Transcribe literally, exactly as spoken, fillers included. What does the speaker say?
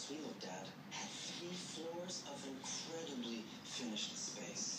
we looked at had three floors of incredibly finished space.